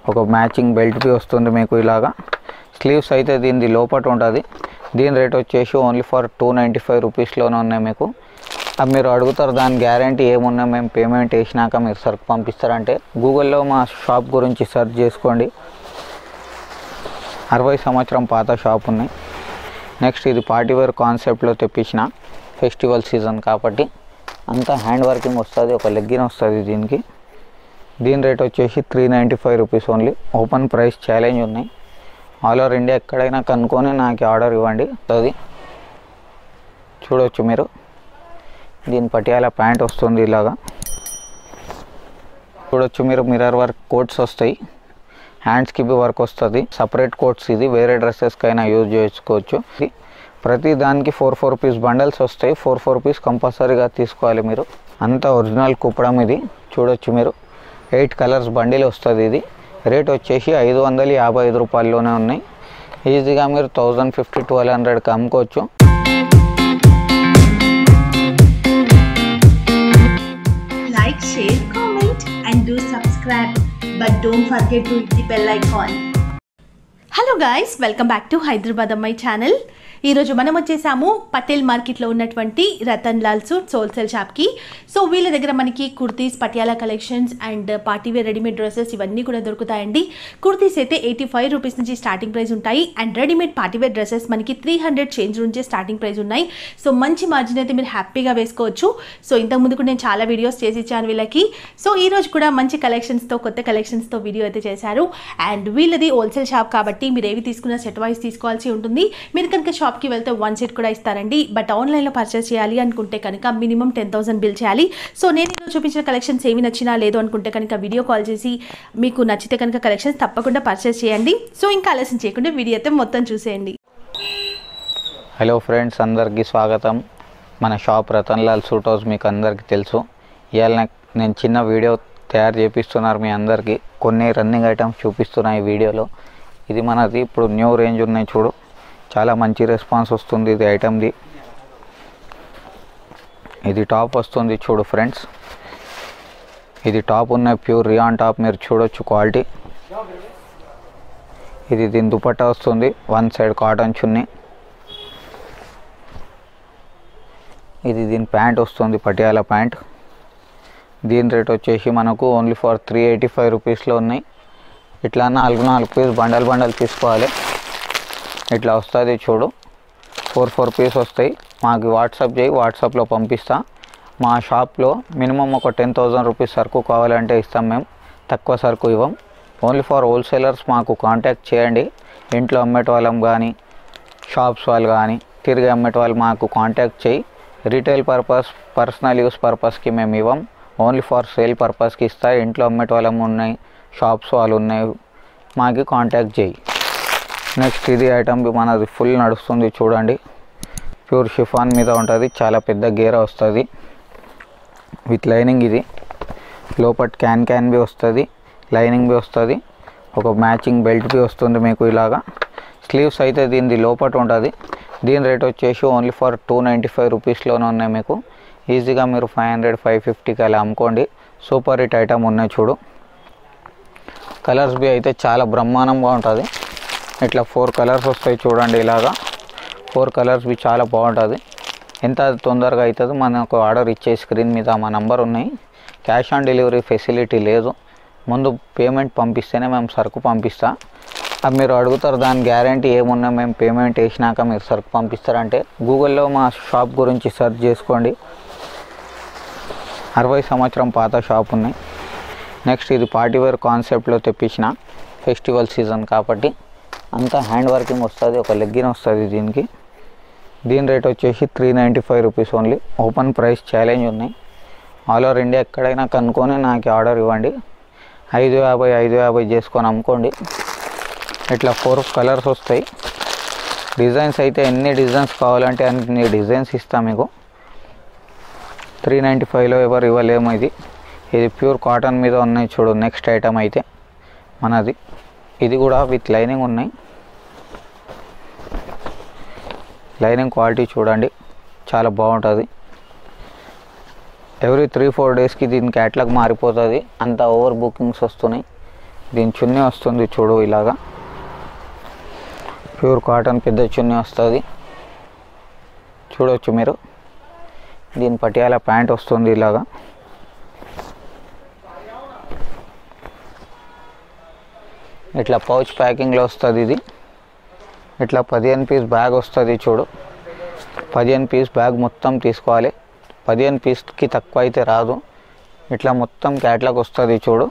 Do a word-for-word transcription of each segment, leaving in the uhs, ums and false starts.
ఒక matching belt B వస్తుంది మీకు ఇలాగా. స్లీవ్స్ అయితే దీనిది లోపట ఉంటుంది. దీని రేట్ వచ్చేసి only for two ninety five రూపీస్లోనే ఉన్నాయి మీకు. అది మీరు అడుగుతారు దాని గ్యారంటీ ఏమున్నా మేము పేమెంట్ వేసినాక మీరు సరుకు పంపిస్తారంటే గూగుల్లో మా షాప్ గురించి సెర్చ్ చేసుకోండి. అరవై సంవత్సరం పాత షాప్ ఉన్నాయి. నెక్స్ట్ ఇది పార్టీ వేర్ కాన్సెప్ట్లో తెప్పించిన ఫెస్టివల్ సీజన్ కాబట్టి అంతా హ్యాండ్ వర్కింగ్ వస్తుంది. ఒక లెగ్గిన్ వస్తుంది దీనికి. దీని రేట్ వచ్చేసి three ninety five rupees only. Open price challenge ఉన్నాయి. ఆల్ ఓవర్ ఇండియా ఎక్కడైనా కనుక్కొని నాకు ఆర్డర్ ఇవ్వండి. అది చూడవచ్చు మీరు. దీని పటియాల ప్యాంట్ వస్తుంది ఇలాగా. చూడవచ్చు మీరు మిర్రర్ వర్క్ కోట్స్ వస్తాయి. హ్యాండ్స్కి బి వర్క్ వస్తుంది. సపరేట్ కోట్స్ ఇది వేరే డ్రెస్సెస్కైనా యూజ్ చేసుకోవచ్చు. ప్రతి దానికి ఫోర్ ఫోర్ రూపీస్ బండల్స్ వస్తాయి. ఫోర్ ఫోర్ రూపీస్ కంపల్సరీగా తీసుకోవాలి మీరు. అంతా ఒరిజినల్ కుప్పడం ఇది. చూడవచ్చు మీరు. ఎయిట్ కలర్స్ బండిల్ వస్తుంది ఇది. రేట్ వచ్చేసి ఐదు వందల యాభై ఐదు రూపాయల్లోనే ఉన్నాయి. ఈజీగా మీరు థౌజండ్ ఫిఫ్టీ ట్వెల్వ్ హండ్రెడ్కి అమ్ముకోవచ్చు. Like, share, comment and do subscribe. But don't forget to hit the bell icon. Hello guys, welcome back to Hyderabad Ammai channel. ఈరోజు మనం వచ్చేసాము పటేల్ మార్కెట్లో ఉన్నటువంటి రతన్ లాల్ సూట్స్ హోల్సేల్ షాప్కి. సో వీళ్ళ దగ్గర మనకి kurtis, Patiala collections and partywear readymade dresses ఇవన్నీ కూడా దొరుకుతాయండి. కుర్తీస్ అయితే ఎయిటీ ఫైవ్ రూపీస్ నుంచి స్టార్టింగ్ ప్రైస్ ఉంటాయి. అండ్ రెడీమేడ్ పార్టీవేర్ డ్రెస్సెస్ మనకి త్రీ హండ్రెడ్ చేంజ్ నుంచే స్టార్టింగ్ ప్రైస్ ఉన్నాయి. సో మంచి మార్జిన్ అయితే మీరు హ్యాపీగా వేసుకోవచ్చు. సో ఇంతకుముందు కూడా నేను చాలా వీడియోస్ చేసి ఇచ్చాను వీళ్ళకి. సో ఈ రోజు కూడా మంచి కలెక్షన్స్తో, కొత్త కలెక్షన్స్తో వీడియో అయితే చేశారు. అండ్ వీళ్ళది హోల్సేల్ షాప్ కాబట్టి మీరు ఏవి తీసుకున్నా సెట్ వైజ్ తీసుకోవాల్సి ఉంటుంది. మీరు కనుక షాప్కి వెళ్తే వన్ సెట్ కూడా ఇస్తారండి. బట్ ఆన్లైన్లో పర్చేస్ చేయాలి అనుకుంటే కనుక మినిమం టెన్ థౌసండ్ బిల్ చేయాలి. సో నేను ఈరోజు చూపించిన కలెక్షన్స్ ఏమి నచ్చినా లేదు అనుకుంటే కనుక వీడియో కాల్ చేసి మీకు నచ్చితే కనుక కలెక్షన్స్ తప్పకుండా పర్చేస్ చేయండి. సో ఇంకా ఆలస్యం చేయకుండా వీడియో అయితే మొత్తం చూసేయండి. హలో ఫ్రెండ్స్, అందరికీ స్వాగతం. మన shop Ratan Lal suit house మీకు అందరికీ తెలుసు. ఇవాళ నేను చిన్న వీడియో తయారు చేపిస్తున్నారు మీ అందరికీ. కొన్ని రన్నింగ్ ఐటమ్స్ చూపిస్తున్నా ఈ వీడియోలో. ఇది మనది ఇప్పుడు న్యూ రేంజ్ ఉన్నాయి చూడు. చాలా మంచి రెస్పాన్స్ వస్తుంది ఇది ఐటమ్ది. ఇది టాప్ వస్తుంది చూడు ఫ్రెండ్స్. ఇది టాప్ ఉన్న ప్యూర్ రియాన్ టాప్ మీరు చూడొచ్చు క్వాలిటీ. ఇది దీని దుపట్టా వస్తుంది. వన్ సైడ్ కాటన్ చున్నీ. ఇది దీని ప్యాంట్ వస్తుంది పటియాలా ప్యాంట్. దీని రేట్ వచ్చేసి మనకు only for three eighty five రూపీస్లో ఉన్నాయి. ఇట్లా నాలుగు నాలుగు పీస్ బండల్ బండల్ తీసుకోవాలి. ఇట్లా వస్తుంది చూడు. ఫోర్ ఫోర్ పీస్ వస్తాయి. మాకు వాట్సాప్ చేయి, వాట్సాప్లో పంపిస్తా. మా షాప్లో మినిమం ఒక టెన్ థౌజండ్ రూపీస్ సరుకు కావాలంటే ఇస్తాం మేము. తక్కువ సరుకు ఇవ్వం. ఓన్లీ ఫర్ హోల్సేలర్స్ మాకు కాంటాక్ట్ చేయండి. ఇంట్లో అమ్మేట వాళ్ళం కానీ, షాప్స్ వాళ్ళు కానీ, తిరిగి అమ్మేట వాళ్ళు మాకు కాంటాక్ట్ చేయి. రీటైల్ పర్పస్, పర్సనల్ యూస్ పర్పస్కి మేము ఇవ్వం. ఓన్లీ ఫర్ సేల్ పర్పస్కి ఇస్తా. ఇంట్లో అమ్మేట వాళ్ళం ఉన్నాయి, షాప్స్ వాళ్ళు ఉన్నాయి, మాకు కాంటాక్ట్ చేయి. నెక్స్ట్ ఇది ఐటమ్ మనది ఫుల్ నడుస్తుంది చూడండి. ప్యూర్ షిఫాన్ మీద ఉంటుంది. చాలా పెద్ద గేర వస్తుంది విత్ లైనింగ్. ఇది లోపట్ క్యాన్ క్యాన్ బి వస్తుంది, లైనింగ్ బి వస్తుంది. ఒక మ్యాచింగ్ బెల్ట్ బి వస్తుంది మీకు ఇలాగా. స్లీవ్స్ అయితే దీనిది లోపట ఉంటుంది. దీని రేట్ వచ్చేసి only for two ninety five రూపీస్లోనే ఉన్నాయి మీకు. ఈజీగా మీరు ఫైవ్ హండ్రెడ్ ఫైవ్ ఫిఫ్టీకి అలా అమ్ముకోండి. సూపర్ హిట్ ఐటమ్ ఉన్నాయి చూడు. కలర్స్ బి అయితే చాలా బ్రహ్మాండంగా ఉంటుంది. ఇట్లా ఫోర్ కలర్స్ వస్తాయి చూడండి ఇలాగా. ఫోర్ కలర్స్ బి చాలా బాగుంటుంది. ఎంత తొందరగా అవుతుంది మనకు ఆర్డర్ ఇచ్చే స్క్రీన్ మీద మా నంబర్ ఉన్నాయి. క్యాష్ ఆన్ డెలివరీ ఫెసిలిటీ లేదు. ముందు పేమెంట్ పంపిస్తేనే మేము సరుకు పంపిస్తా. అది మీరు అడుగుతారు దాని గ్యారంటీ ఏమున్నా మేము పేమెంట్ వేసినాక మీరు సరుకు పంపిస్తారంటే గూగుల్లో మా షాప్ గురించి సెర్చ్ చేసుకోండి. అరవై సంవత్సరం పాత షాప్ ఉన్నాయి. నెక్స్ట్ ఇది పార్టీవేర్ కాన్సెప్ట్లో తెప్పించిన ఫెస్టివల్ సీజన్ కాబట్టి అంతా హ్యాండ్ వర్కింగ్ వస్తుంది. ఒక లెగ్గిన్ వస్తుంది దీనికి. దీని రేట్ వచ్చేసి three ninety five rupees only. Open price challenge ఉన్నాయి. ఆల్ ఓవర్ ఇండియా ఎక్కడైనా కనుక్కొని నాకు ఆర్డర్ ఇవ్వండి. ఐదు యాభై ఐదు యాభై చేసుకొని అమ్ముకోండి. ఇట్లా ఫోర్ కలర్స్ వస్తాయి. డిజైన్స్ అయితే ఎన్ని డిజైన్స్ కావాలంటే అన్ని డిజైన్స్ ఇస్తాం మీకు. త్రీ నైంటీ ఫైవ్లో ఎవరు ఇవ్వలేము. ఇది ఇది ప్యూర్ కాటన్ మీద ఉన్నాయి చూడు. నెక్స్ట్ ఐటమ్ అయితే మనది ఇది కూడా విత్ లైనింగ్ ఉన్నాయి. లైనింగ్ క్వాలిటీ చూడండి చాలా బాగుంటుంది. ఎవ్రీ త్రీ ఫోర్ డేస్కి దీని క్యాటలాగ్ మారిపోతుంది. అంత ఓవర్ బుకింగ్స్ వస్తున్నాయి. దీని చున్నీ వస్తుంది చూడు, ఇలాగా ప్యూర్ కాటన్ పెద్ద చున్నీ వస్తుంది చూడవచ్చు మీరు. దీని పటియాల ప్యాంట్ వస్తుంది ఇలాగా. ఇట్లా పౌచ్ ప్యాకింగ్లో వస్తుంది ఇది. ఇట్లా పదిహేను పీస్ బ్యాగ్ వస్తుంది చూడు. పదిహేను పీస్ బ్యాగ్ మొత్తం తీసుకోవాలి. పదిహేను పీస్కి తక్కువ అయితే రాదు. ఇట్లా మొత్తం క్యాట్లాగ్ వస్తుంది చూడు.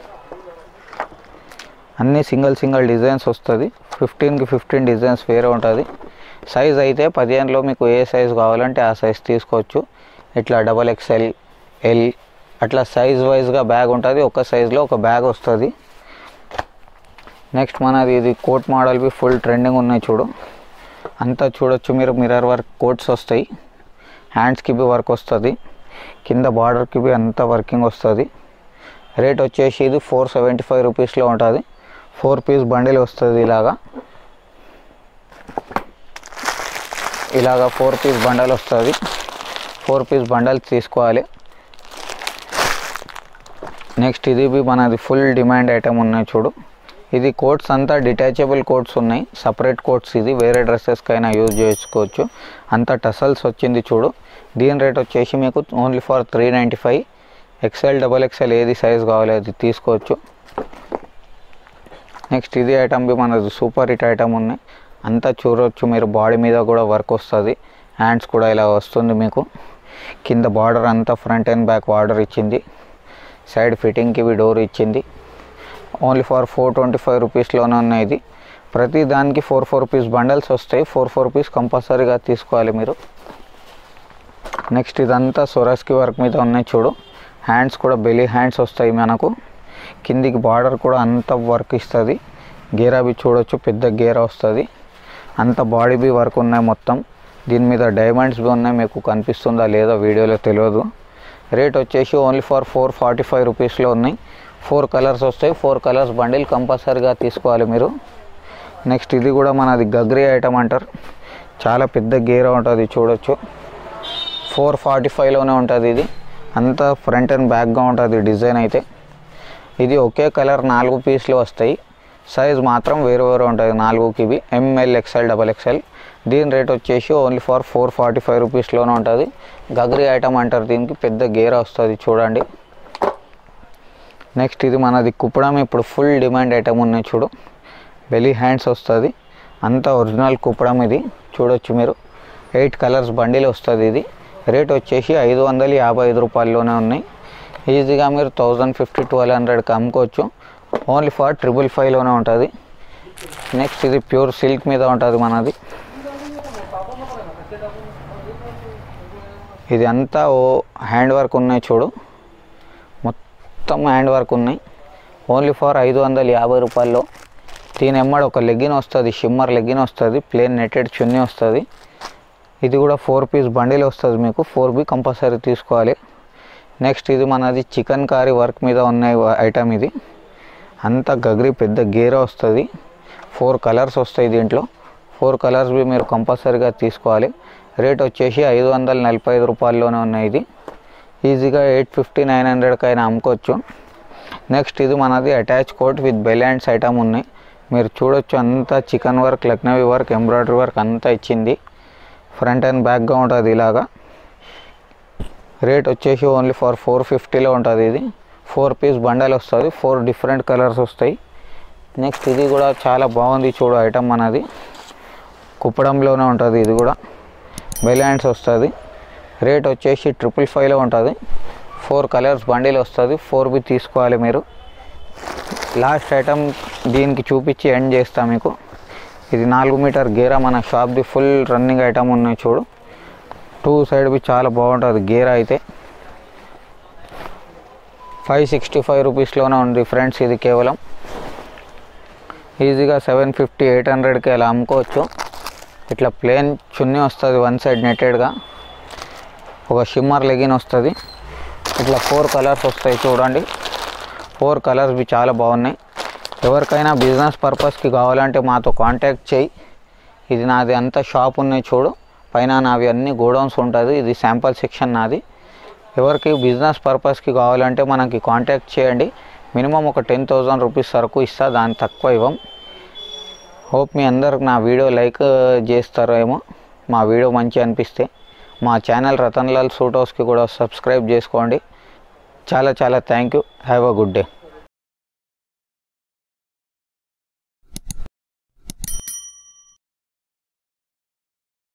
అన్నీ సింగిల్ సింగిల్ డిజైన్స్ వస్తుంది. ఫిఫ్టీన్కి ఫిఫ్టీన్ డిజైన్స్ వేరే ఉంటుంది. సైజ్ అయితే పదిహేనులో మీకు ఏ సైజు కావాలంటే ఆ సైజ్ తీసుకోవచ్చు. ఇట్లా డబల్ ఎక్స్ఎల్, ఎల్ అట్లా సైజ్ వైజ్గా బ్యాగ్ ఉంటుంది. ఒక సైజులో ఒక బ్యాగ్ వస్తుంది. నెక్స్ట్ మనది ఇది కోట్ మోడల్వి ఫుల్ ట్రెండింగ్ ఉన్నాయి చూడు. అంతా చూడొచ్చు మీరు. మిర్రర్ వర్క్ కోట్స్ వస్తాయి. హ్యాండ్స్కి బి వర్క్ వస్తుంది. కింద బార్డర్కి బి అంతా వర్కింగ్ వస్తుంది. రేట్ వచ్చేసి ఇది ఫోర్ సెవెంటీ ఫైవ్ రూపీస్లో ఉంటుంది. ఫోర్ పీస్ బండిల్ వస్తుంది ఇలాగా. ఇలాగా ఫోర్ పీస్ బండల్ వస్తుంది. ఫోర్ పీస్ బండల్ తీసుకోవాలి. నెక్స్ట్ ఇది బి మనది ఫుల్ డిమాండ్ ఐటమ్ ఉన్నాయి చూడు. ఇది కోట్స్ అంతా డిటాచబుల్ కోట్స్ ఉన్నాయి. సపరేట్ కోట్స్ ఇది. వేరే డ్రెస్సెస్కైనా యూజ్ చేసుకోవచ్చు. అంతా టసల్స్ వచ్చింది చూడు. దీని రేట్ వచ్చేసి మీకు only for three ninety five. XL double XL ఏది సైజ్ కావాలి అది తీసుకోవచ్చు. నెక్స్ట్ ఇది ఐటమ్ బి మనది సూపర్ హిట్ ఐటమ్ ఉన్నాయి. అంతా చూడవచ్చు మీరు. బాడీ మీద కూడా వర్క్ వస్తుంది. హ్యాండ్స్ కూడా ఇలా వస్తుంది మీకు. కింద బార్డర్ అంతా ఫ్రంట్ అండ్ బ్యాక్ బార్డర్ ఇచ్చింది. సైడ్ ఫిట్టింగ్కి బి డోర్ ఇచ్చింది. Only for four twenty five రూపీస్లోనే ఉన్నాయి. ఇది ప్రతి దానికి ఫోర్ ఫోర్ పీస్ బండల్స్ వస్తాయి. ఫోర్ ఫోర్ పీస్ కంపల్సరీగా తీసుకోవాలి మీరు. నెక్స్ట్ ఇదంతా సొరస్కి వర్క్ మీద ఉన్నాయి చూడు. హ్యాండ్స్ కూడా బెలీ హ్యాండ్స్ వస్తాయి మనకు. కిందికి బార్డర్ కూడా అంత వర్క్ ఇస్తుంది. గేరా బి చూడొచ్చు, పెద్ద గేరా వస్తుంది. అంత బాడీ బి వర్క్ ఉన్నాయి మొత్తం. దీని మీద డైమండ్స్ బి ఉన్నాయి. మీకు కనిపిస్తుందా లేదో వీడియోలో తెలియదు. రేట్ వచ్చేసి only for four forty five రూపీస్లో ఉన్నాయి. ఫోర్ కలర్స్ వస్తాయి. ఫోర్ కలర్స్ బండిల్ కంపల్సరీగా తీసుకోవాలి మీరు. నెక్స్ట్ ఇది కూడా మనది గగ్రీ ఐటమ్ అంటారు. చాలా పెద్ద గేరా ఉంటుంది చూడొచ్చు. ఫోర్ ఫార్టీ ఫైవ్లోనే ఉంటుంది ఇది. అంతా ఫ్రంట్ అండ్ బ్యాక్గా ఉంటుంది డిజైన్ అయితే. ఇది ఒకే కలర్ నాలుగు పీస్లు వస్తాయి. సైజ్ మాత్రం వేరు వేరు ఉంటుంది నాలుగుకి. ఇవి ఎంఎల్, ఎక్స్ఎల్, డబల్ ఎక్స్ఎల్. దీని రేట్ వచ్చేసి only for four forty five రూపీస్లోనే ఉంటుంది. గగ్రీ ఐటమ్ అంటారు దీనికి. పెద్ద గేరా వస్తుంది చూడండి. నెక్స్ట్ ఇది మనది కుప్పడం. ఇప్పుడు ఫుల్ డిమాండ్ ఐటమ్ ఉన్నాయి చూడు. బెలీ హ్యాండ్స్ వస్తుంది. అంతా ఒరిజినల్ కుప్పడం ఇది చూడొచ్చు మీరు. ఎయిట్ కలర్స్ బండిల్ వస్తుంది ఇది. రేట్ వచ్చేసి ఐదు వందల యాభై ఐదు రూపాయల్లోనే ఉన్నాయి. ఈజీగా మీరు థౌజండ్ ఫిఫ్టీ ట్వెల్వ్ హండ్రెడ్కి అమ్ముకోవచ్చు. ఓన్లీ ఫర్ ట్రిపుల్ ఫైవ్లోనే ఉంటుంది. నెక్స్ట్ ఇది ప్యూర్ సిల్క్ మీద ఉంటుంది మనది. ఇది అంతా ఓ హ్యాండ్ వర్క్ ఉన్నాయి చూడు. మొత్తం హ్యాండ్ వర్క్ ఉన్నాయి. ఓన్లీ ఫర్ ఐదు వందల యాభై రూపాయల్లో. దీని ఎమ్మడి ఒక లెగ్గిన్ వస్తుంది. షిమ్మర్ లెగ్గిన్ వస్తుంది. ప్లేన్ నెట్టెడ్ చున్నీ వస్తుంది. ఇది కూడా ఫోర్ పీస్ బండిల్ వస్తుంది మీకు. ఫోర్ బి కంపల్సరీ తీసుకోవాలి. నెక్స్ట్ ఇది మనది చికెన్ కారీ వర్క్ మీద ఉన్న ఐటమ్ ఇది. అంతా గగ్రీ పెద్ద గేరా వస్తుంది. ఫోర్ కలర్స్ వస్తాయి దీంట్లో. ఫోర్ కలర్స్ బి మీరు కంపల్సరీగా తీసుకోవాలి. రేట్ వచ్చేసి ఐదు వందల నలభై ఐదు రూపాయల్లోనే ఉన్నాయి. ఇది ఈజీగా ఎయిట్ ఫిఫ్టీ నైన్ హండ్రెడ్కి అయినా అమ్ముకోవచ్చు. నెక్స్ట్ ఇది మనది attach coat with bell hands item ఉన్నాయి. మీరు చూడొచ్చు. అంతా chikan work, Lucknowi work, embroidery work అంతా ఇచ్చింది. ఫ్రంట్ అండ్ బ్యాక్గా ఉంటుంది ఇలాగా. రేట్ వచ్చేసి ఓన్లీ ఫర్ ఫోర్ ఫిఫ్టీలో ఉంటుంది ఇది. ఫోర్ పీస్ బండల్ వస్తుంది. ఫోర్ డిఫరెంట్ కలర్స్ వస్తాయి. నెక్స్ట్ ఇది కూడా చాలా బాగుంది చూడు ఐటమ్ మనది. కుప్పడంలోనే ఉంటుంది ఇది కూడా. బెల్ హ్యాండ్స్ వస్తుంది. రేట్ వచ్చేసి ట్రిపుల్ ఫైవ్లో ఉంటుంది. ఫోర్ కలర్స్ బండిల్ వస్తుంది. ఫోర్ బి తీసుకోవాలి మీరు. లాస్ట్ ఐటమ్ దీనికి చూపించి ఎండ్ చేస్తాం మీకు. ఇది నాలుగు మీటర్ గేరా మన షాప్ది ఫుల్ రన్నింగ్ ఐటమ్ ఉన్నాయి చూడు. టూ సైడ్ బి చాలా బాగుంటుంది గేరా అయితే. ఫైవ్ సిక్స్టీ ఫైవ్ రూపీస్లోనే ఉంది ఫ్రెండ్స్. ఇది కేవలం ఈజీగా సెవెన్ ఫిఫ్టీ ఎయిట్ హండ్రెడ్కి అలా అమ్ముకోవచ్చు. ఇట్లా ప్లేన్ చున్నీ వస్తుంది వన్ సైడ్ నెట్టెడ్గా. ఒక షిమ్మర్ లెగిన్ వస్తుంది. ఇట్లా ఫోర్ కలర్స్ వస్తాయి చూడండి. ఫోర్ కలర్స్ బి చాలా బాగున్నాయి. ఎవరికైనా బిజినెస్ పర్పస్కి కావాలంటే మాతో కాంటాక్ట్ చేయి. ఇది నాది అంతా షాప్ ఉన్నాయి చూడు. పైన నావి అన్ని గోడౌన్స్ ఉంటుంది. ఇది శాంపుల్ సెక్షన్ నాది. ఎవరికి బిజినెస్ పర్పస్కి కావాలంటే మనకి కాంటాక్ట్ చేయండి. మినిమం ఒక టెన్ థౌజండ్ రూపీస్ వరకు ఇస్తా, దాని తక్కువ ఇవ్వం. హోప్ మీ అందరికి నా వీడియో లైక్ చేస్తారేమో, మా వీడియో మంచి అనిపిస్తే. మా ఛానల్ రతన్ లాల్ సూట్ హౌస్కి కూడా సబ్స్క్రైబ్ చేసుకోండి. చాలా చాలా thank you. Have a good day.